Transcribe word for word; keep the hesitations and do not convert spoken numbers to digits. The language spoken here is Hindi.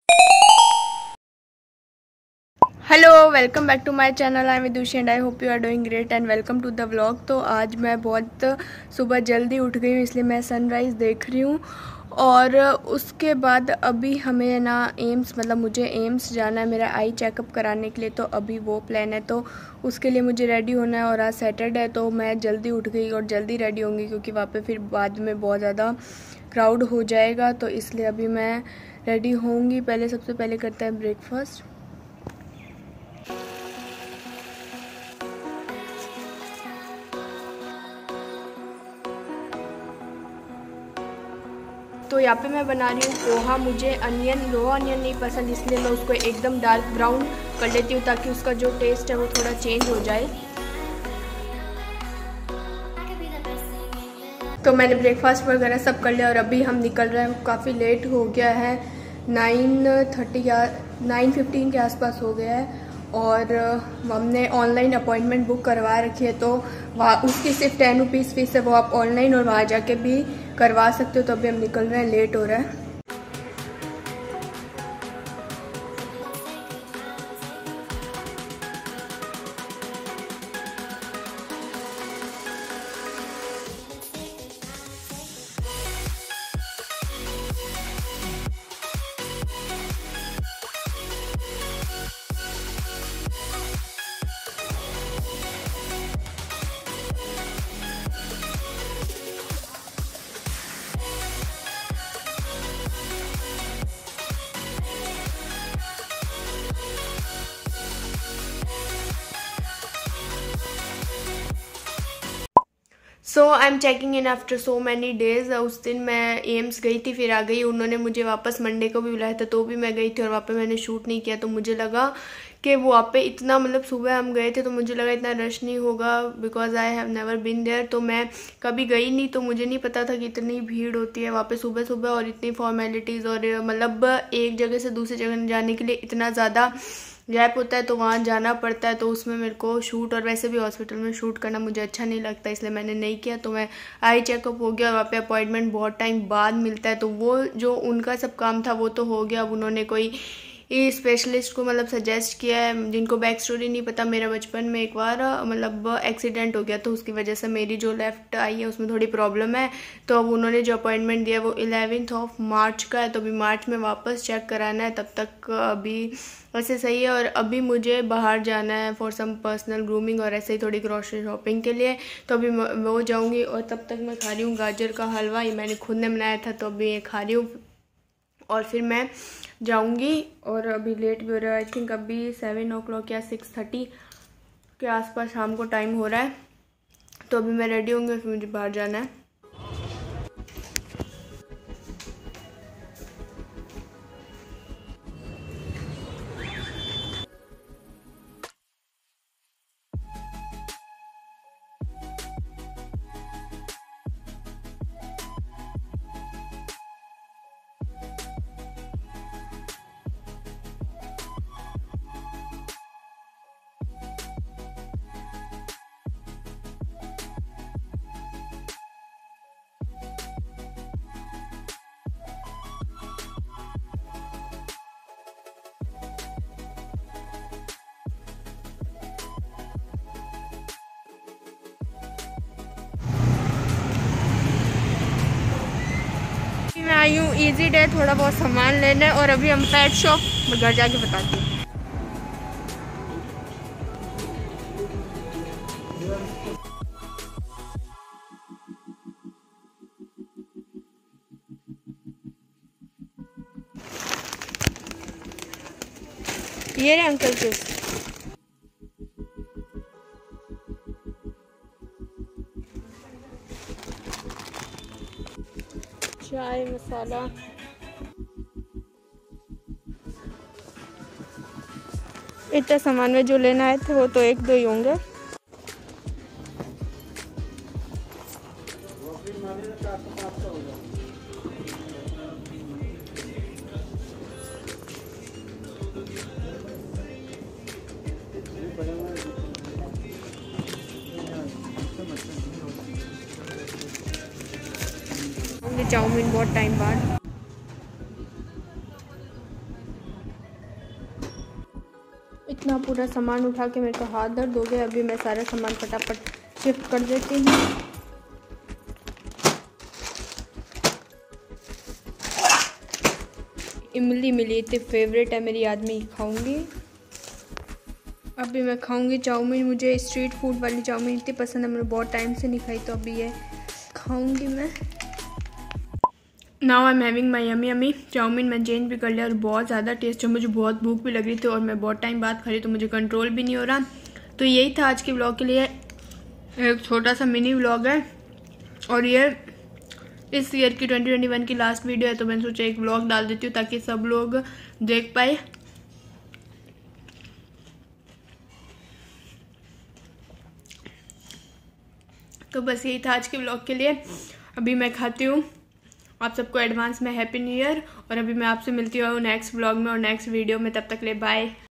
Hello, welcome back to my channel. I am Vidushi and I hope you are doing great and welcome to the vlog. तो आज मैं बहुत सुबह जल्दी उठ गई हूँ, इसलिए मैं सनराइज़ देख रही हूँ। और उसके बाद अभी हमें ना एम्स मतलब मुझे एम्स जाना है मेरा आई चेकअप कराने के लिए, तो अभी वो प्लान है, तो उसके लिए मुझे रेडी होना है। और आज सैटरडे है तो मैं जल्दी उठ गई और जल्दी रेडी होंगी, क्योंकि वहाँ पे फिर बाद में बहुत ज़्यादा क्राउड हो जाएगा। तो इसलिए अभी मैं रेडी होंगी। पहले सबसे पहले करते हैं ब्रेकफास्ट। तो यहाँ पे मैं बना रही हूँ पोहा। मुझे अनियन रो अनियन नहीं पसंद, इसलिए मैं उसको एकदम डार्क ब्राउन कर लेती हूँ ताकि उसका जो टेस्ट है वो थोड़ा चेंज हो जाए। तो मैंने ब्रेकफास्ट वगैरह सब कर लिया और अभी हम निकल रहे हैं। काफ़ी लेट हो गया है, नाइन थर्टी या नाइन फिफ्टीन के आसपास हो गया है। और हमने ऑनलाइन अपॉइंटमेंट बुक करवा रखी है, तो वहाँ उसकी सिर्फ टेन रुपीज़ फीस है, वो आप ऑनलाइन और वहाँ जाके भी करवा सकते हो। तो अभी हम निकल रहे हैं, लेट हो रहा है। So I am checking in after so many days. उस दिन मैं एम्स गई थी, फिर आ गई। उन्होंने मुझे वापस मंडे को भी बुलाया था, तो भी मैं गई थी और वहाँ पे मैंने शूट नहीं किया। तो मुझे लगा कि वो वहाँ पे इतना मतलब सुबह हम गए थे तो मुझे लगा इतना रश नहीं होगा, because I have never been there. तो मैं कभी गई नहीं, तो मुझे नहीं पता था कि इतनी भीड़ होती है वहाँ पे सुबह सुबह, और इतनी फॉर्मेलिटीज़, और मतलब एक जगह से दूसरी जगह जाने के लिए इतना ज़्यादा गैप होता है, तो वहाँ जाना पड़ता है। तो उसमें मेरे को शूट, और वैसे भी हॉस्पिटल में शूट करना मुझे अच्छा नहीं लगता, इसलिए मैंने नहीं किया। तो मैं आई चेकअप हो गया और वहाँ पे अपॉइंटमेंट बहुत टाइम बाद मिलता है, तो वो जो उनका सब काम था वो तो हो गया। अब उन्होंने कोई स्पेशलिस्ट को मतलब सजेस्ट किया है। जिनको बैक स्टोरी नहीं पता, मेरा बचपन में एक बार मतलब एक्सीडेंट हो गया, तो उसकी वजह से मेरी जो लेफ्ट आई है उसमें थोड़ी प्रॉब्लम है। तो अब उन्होंने जो अपॉइंटमेंट दिया वो इलेवेंथ ऑफ मार्च का है, तो अभी मार्च में वापस चेक कराना है। तब तक अभी वैसे सही है। और अभी मुझे बाहर जाना है फॉर सम पर्सनल ग्रूमिंग और ऐसे ही थोड़ी ग्रोसरी शॉपिंग के लिए, तो अभी वो जाऊँगी। और तब तक मैं खा रही हूँ गाजर का हलवा, ये मैंने खुद ने बनाया था, तो अभी ये खा रही हूँ और फिर मैं जाऊंगी। और अभी लेट भी हो रहा है, आई थिंक अभी सेवन ओ क्लॉक या सिक्स थर्टी के आसपास शाम को टाइम हो रहा है। तो अभी मैं रेडी होंगी, फिर मुझे बाहर जाना है। मैं आई हूँ ईजी डे थोड़ा बहुत सामान लेने, और अभी हम पेट शॉप घर जाके बताती हूँ। ये रहे अंकल के चाय मसाला। इतना सामान में जो लेना आए थे वो तो एक दो ही होंगे। चाउमीन बहुत टाइम बाद। इतना पूरा सामान उठा के मेरे को हाथ दर्द हो गया। अभी मैं सारा सामान फटाफट शिफ्ट कर देती हूँ। इमली मिली इतनी फेवरेट है मेरी, आदमी खाऊंगी। अभी मैं खाऊंगी चाउमीन। मुझे स्ट्रीट फूड वाली चाउमीन इतनी पसंद है, मैंने बहुत टाइम से नहीं खाई, तो अभी ये खाऊंगी मैं। Now I am having my yummy yummy chowmein. मैं चेंज भी कर लिया और बहुत ज़्यादा टेस्ट है। मुझे बहुत भूख भी लग रही थी और मैं बहुत टाइम बाद खा रही, तो मुझे कंट्रोल भी नहीं हो रहा। तो यही था आज के व्लॉग के लिए, एक छोटा सा मिनी व्लॉग है और ये इस ईयर की ट्वेंटी ट्वेंटी वन की लास्ट वीडियो है, तो मैंने सोचा एक व्लॉग डाल देती हूँ ताकि सब लोग देख पाए। तो बस यही था आज के व्लॉग के लिए। अभी मैं खाती हूँ। आप सबको एडवांस में हैप्पी न्यू ईयर। और अभी मैं आपसे मिलती हूँ नेक्स्ट व्लॉग में और नेक्स्ट वीडियो में। तब तक ले बाय।